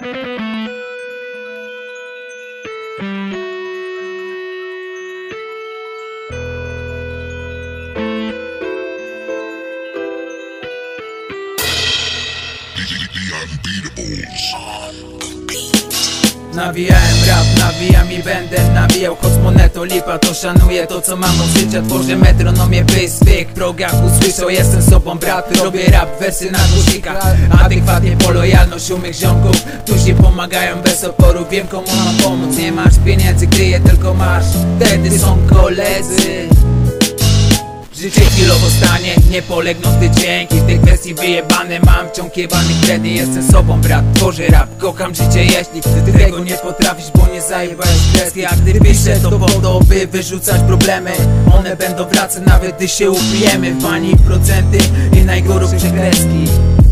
Nawijałem rap, nawijam i będę nawijał. Choć moneto lipa, to szanuję to co mam od życia. Tworzę metronomię, by w swych progach usłyszał. Jestem sobą brat, robię rap, wersy na głośnikach. Adekwatnie po lojalność u mych ziomków, którzy pomagają bez oporu. Wiem komu mam pomóc, nie masz pieniędzy, gdy je tylko masz. Wtedy są koledzy. Życie chwilowo stanie, nie polegną gdy dzięki tej kwestii wyjebane mam wciąg jebanych wtedy. Jestem sobą brat, tworzę rap, kocham życie. Jeśli ty tego nie potrafisz, bo nie zajebałeś kreski. A gdy piszę to po to, by wyrzucać problemy. One będą wracać nawet gdy się upijemy w bani procenty i najgorsze kreski.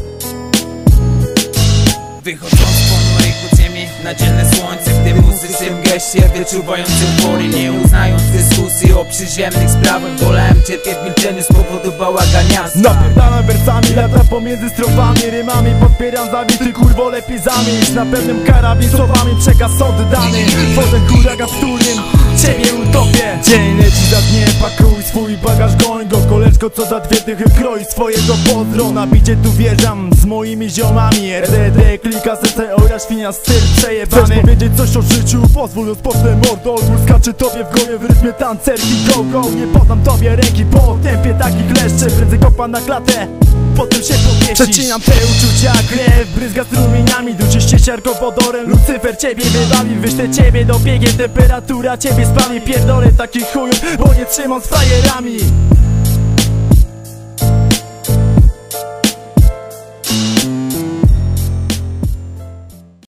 Wychodząc po moich podziemi na dzielne słońce, gdy muzycy mgę się wyczuwający utwory, nie uznając dyskusji o przyziemnych sprawach. Wolałem cierpieć w milczeniu z powodu bałagania. Napierdalam wersami, lata pomiędzy strofami, rymami podpieram zawity, kurwo lepiej zamilcz. Na pewnym karabin słowami przekaz oddany. Tworzę huragan, w którym ciebie utopię. Dzień leci za dniem, pakuj swój bagaż, goń go. Koleżko co za dwie dychy kroi swojego pozdro. Na bicie tu wjeżdżam z moimi ziomami. RDD, klika serce oraz świnia, styl przejebany. Chcesz powiedzieć coś o życiu? Pozwól, rozpocznę mordo. Odwór skacze tobie w głowie w rytmie tancerki. Go, go, nie podam tobie ręki po tempie takich leszcze. Prędzej kopa na klatę, potem się powiesisz. Przecinam te uczucia, krew bryzga strumieniami. Duczy ścieżarką wodorem, Lucyfer ciebie wybawi. Wyślę ciebie do biegiem, temperatura ciebie spali. Pierdolę takich chujów, bo nie trzymam z frajerami.